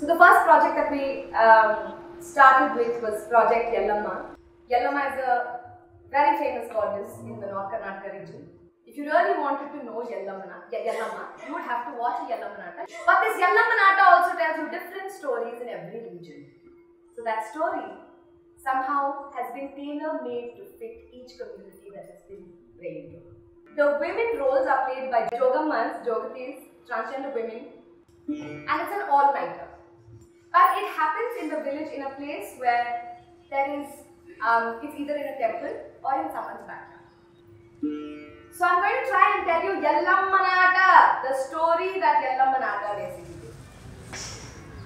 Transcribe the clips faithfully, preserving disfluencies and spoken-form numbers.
the first project that we um, started with was Project Yellamma. Yellamma is a very famous goddess in the North Karnataka region. If you really wanted to know Yellamma, Yellamma, you would have to watch a Yellamma Nata. But this Yellamma Nata also tells you different stories in every region. So that story somehow has been tailor-made to fit each community that has been played. The women roles are played by Jogammas, Jogatis, transgender women, and it's an all-nighter. But it happens in the village in a place where there is, um, it's either in a temple or in someone's backyard. So I'm going to try and tell you Yellamma Nata, the story that Yellamma Nata basically is.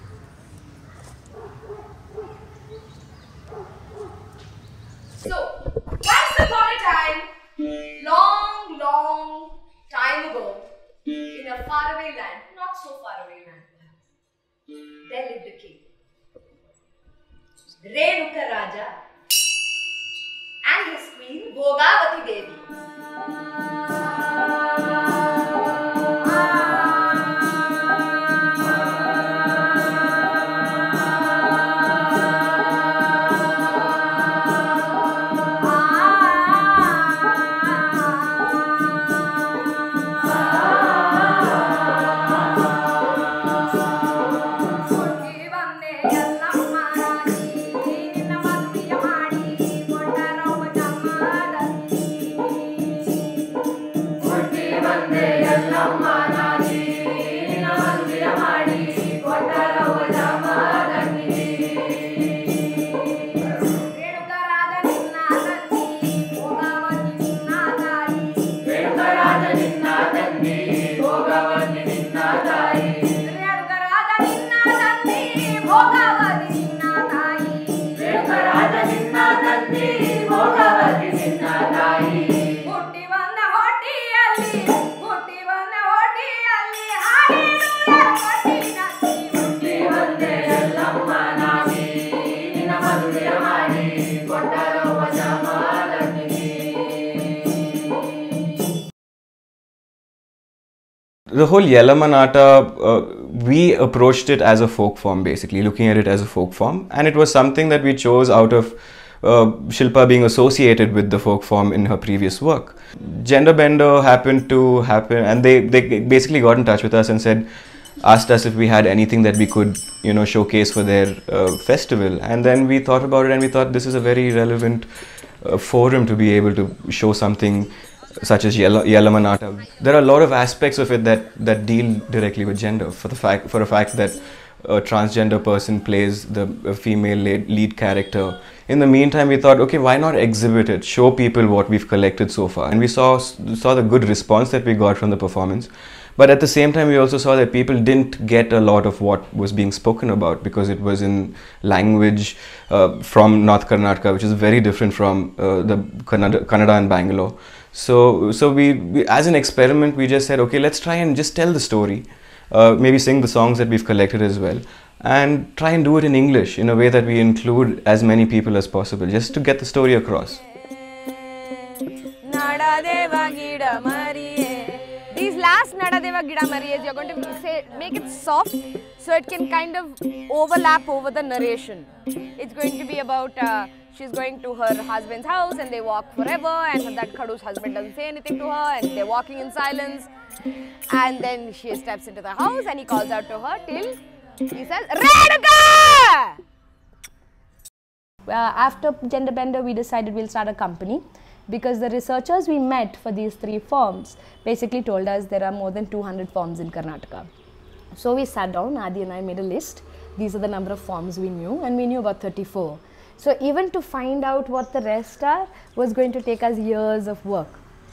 So, once upon a time, long, long time ago, in a faraway land, not so far away land, there lived a king, Renuka Raja, and his queen, Bhogavati Devi. The whole Yellamma Nata, uh, we approached it as a folk form, basically, looking at it as a folk form, and it was something that we chose out of uh, Shilpa being associated with the folk form in her previous work. Gender Bender happened to happen, and they, they basically got in touch with us and said, asked us if we had anything that we could, you know, showcase for their uh, festival. And then we thought about it and we thought this is a very relevant uh, forum to be able to show something such as Yellamma Nata. There are a lot of aspects of it that, that deal directly with gender, for the fact, for a fact that a transgender person plays the female lead, lead character. In the meantime, we thought, okay, why not exhibit it, show people what we've collected so far. And we saw, saw the good response that we got from the performance. But at the same time, we also saw that people didn't get a lot of what was being spoken about because it was in language uh, from North Karnataka, which is very different from uh, the Kannada, Kannada and Bangalore. So, so we, we, as an experiment, we just said, okay, let's try and just tell the story, uh, maybe sing the songs that we've collected as well, and try and do it in English in a way that we include as many people as possible, just to get the story across. These last Nadadeva Gida Mariyas, you're going to say, make it soft so it can kind of overlap over the narration. It's going to be about uh, she's going to her husband's house and they walk forever, and that Kadu's husband doesn't say anything to her and they're walking in silence. And then she steps into the house and he calls out to her till he says, Renuka! Uh, after Gender Bender, we decided we'll start a company, because the researchers we met for these three forms basically told us there are more than two hundred forms in Karnataka. So we sat down, Adi and I made a list. These are the number of forms we knew, and we knew about thirty-four. So even to find out what the rest are was going to take us years of work.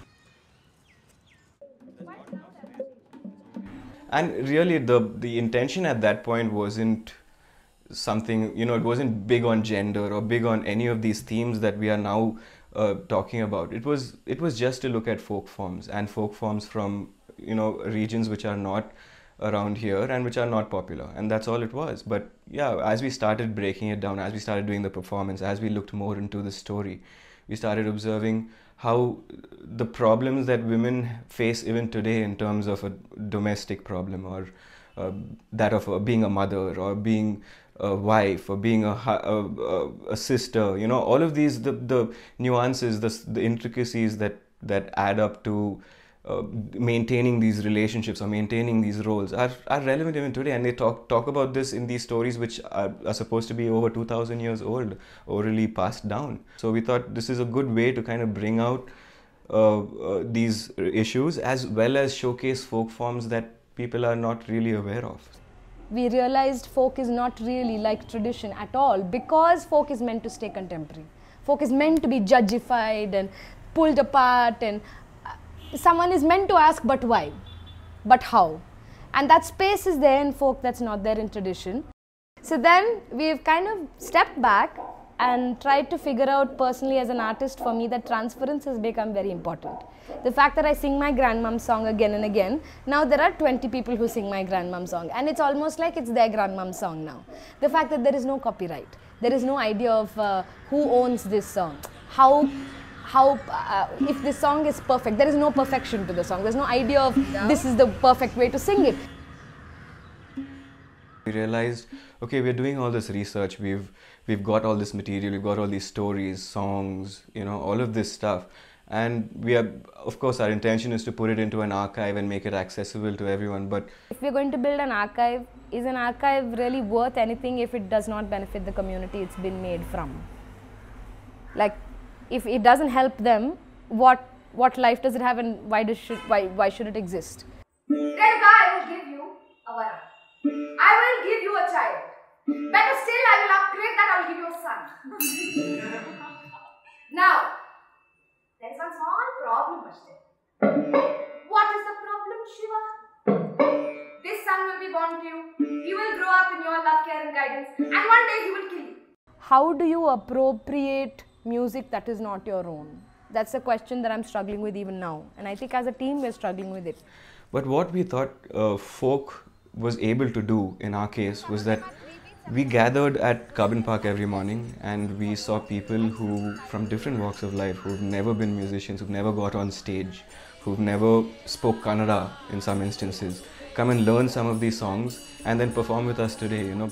And really the, the intention at that point wasn't something, you know, it wasn't big on gender or big on any of these themes that we are now uh, talking about. It was, it was just to look at folk forms, and folk forms from, you know, regions which are not around here and which are not popular, and that's all it was. But yeah, as we started breaking it down, as we started doing the performance, as we looked more into the story, we started observing how the problems that women face even today in terms of a domestic problem or uh, that of uh, being a mother or being a wife or being a, a, a, a sister. You know, all of these, the, the nuances, the, the intricacies that, that add up to uh, maintaining these relationships or maintaining these roles are, are relevant even today. And they talk, talk about this in these stories which are, are supposed to be over two thousand years old, orally passed down. So we thought this is a good way to kind of bring out uh, uh, these issues as well as showcase folk forms that people are not really aware of. We realized folk is not really like tradition at all, because folk is meant to stay contemporary. Folk is meant to be judgified and pulled apart, and someone is meant to ask, but why? But how? And that space is there in folk that's not there in tradition. So then we've kind of stepped back and tried to figure out personally as an artist, for me, that transference has become very important. The fact that I sing my grandmom's song again and again, now there are twenty people who sing my grandmom's song, and it's almost like it's their grandmom's song now. The fact that there is no copyright, there is no idea of uh, who owns this song, how, how uh, if this song is perfect, there is no perfection to the song, there's no idea of this is the perfect way to sing it. We realized, okay, we're doing all this research, we've we've got all this material, we've got all these stories, songs, you know, all of this stuff, and we are, of course, our intention is to put it into an archive and make it accessible to everyone. But if we're going to build an archive, is an archive really worth anything if it does not benefit the community it's been made from? Like, if it doesn't help them, what what life does it have, and why does should why why should it exist? Renuka, I will give you a vara. I will give you a child. Better still, I will upgrade that, I will give you a son. Now, there is one small problem, Ashton. What is the problem, Shiva? This son will be born to you. He will grow up in your love, care and guidance, and one day he will kill you. How do you appropriate music that is not your own? That's a question that I'm struggling with even now. And I think as a team, we're struggling with it. But what we thought uh, folk was able to do in our case was that we gathered at Carbon Park every morning, and we saw people who, from different walks of life, who've never been musicians, who've never got on stage, who've never spoke Kannada in some instances, come and learn some of these songs and then perform with us today, you know.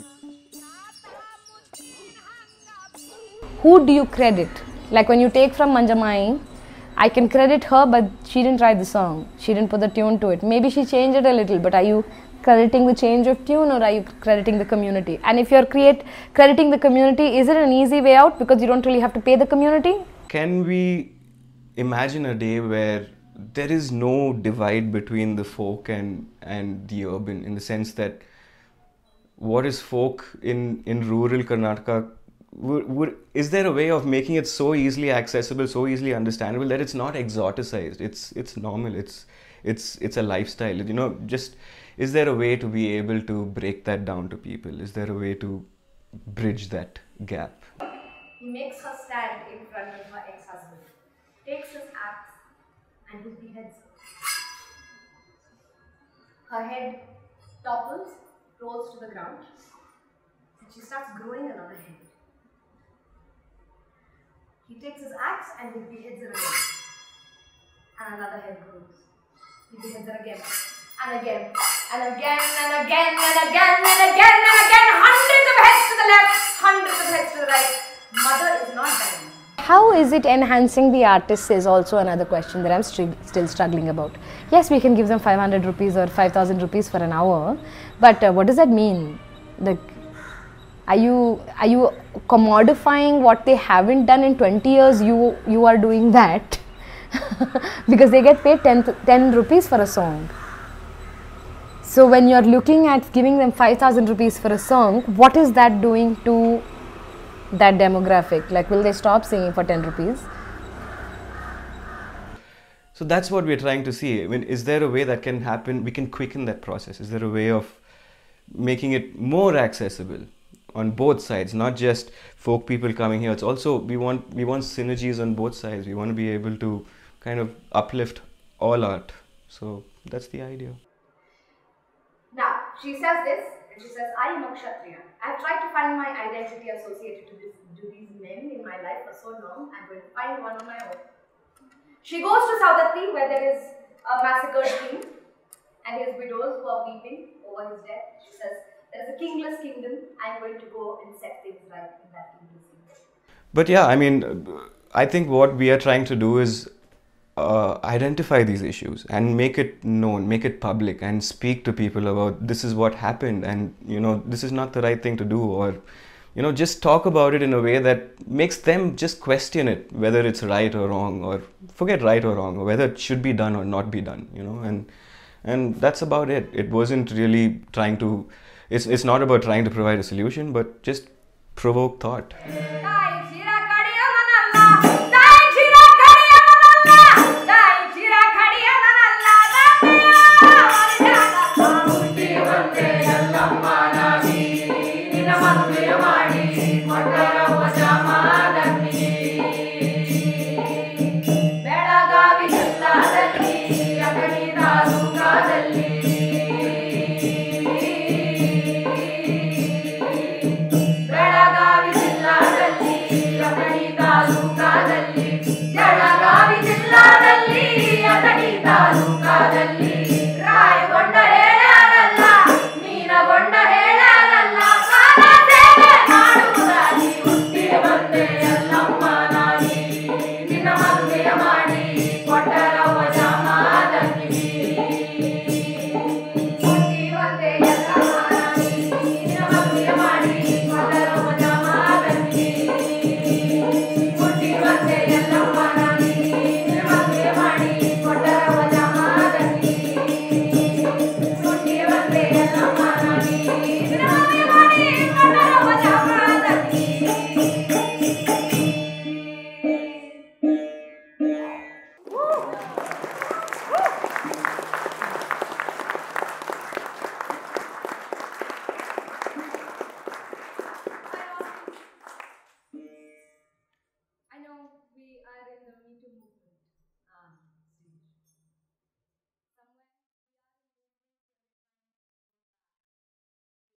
Who do you credit? Like when you take from Manjamai, I can credit her, but she didn't write the song. She didn't put the tune to it. Maybe she changed it a little, but are you crediting the change of tune, or are you crediting the community? And if you're create crediting the community, is it an easy way out because you don't really have to pay the community? Can we imagine a day where there is no divide between the folk and, and the urban, in the sense that what is folk in, in rural Karnataka, would, would, is there a way of making it so easily accessible, so easily understandable that it's not exoticized, it's, it's normal, it's, it's, it's a lifestyle, you know, just, is there a way to be able to break that down to people? Is there a way to bridge that gap? He makes her stand in front of her ex-husband, takes his axe and he beheads her. Her head topples, rolls to the ground, and she starts growing another head. He takes his axe and he beheads her again, and another head grows. He beheads her again, and again, and again, and again, and again, and again, and again, hundreds of heads to the left, hundreds of heads to the right. Mother is not dying. How is it enhancing the artists is also another question that I'm st still struggling about. Yes, we can give them five hundred rupees or five thousand rupees for an hour, but uh, what does that mean? Like, are you are you commodifying what they haven't done in twenty years? You you are doing that because they get paid ten rupees for a song. So when you're looking at giving them five thousand rupees for a song, what is that doing to that demographic? Like, will they stop singing for ten rupees? So that's what we're trying to see. I mean, is there a way that can happen? We can quicken that process. Is there a way of making it more accessible on both sides, not just folk people coming here? It's also, we want we want synergies on both sides. We want to be able to kind of uplift all art. So that's the idea. Now, she says this, and she says, I am a Kshatriya. I have tried to find my identity associated to, this, to these men in my life for so long. I'm going to find one on my own. She goes to Saudatti, where there is a massacred king, and his widows who are weeping over his death. She says, there is a kingless kingdom, I'm going to go and set things right in that kingless kingdom. But yeah, I mean, I think what we are trying to do is uh, identify these issues and make it known, make it public, and speak to people about this is what happened, and you know, this is not the right thing to do, or you know, just talk about it in a way that makes them just question it, whether it's right or wrong, or forget right or wrong, or whether it should be done or not be done, you know, and and that's about it. It wasn't really trying to, it's, it's not about trying to provide a solution, but just provoke thought.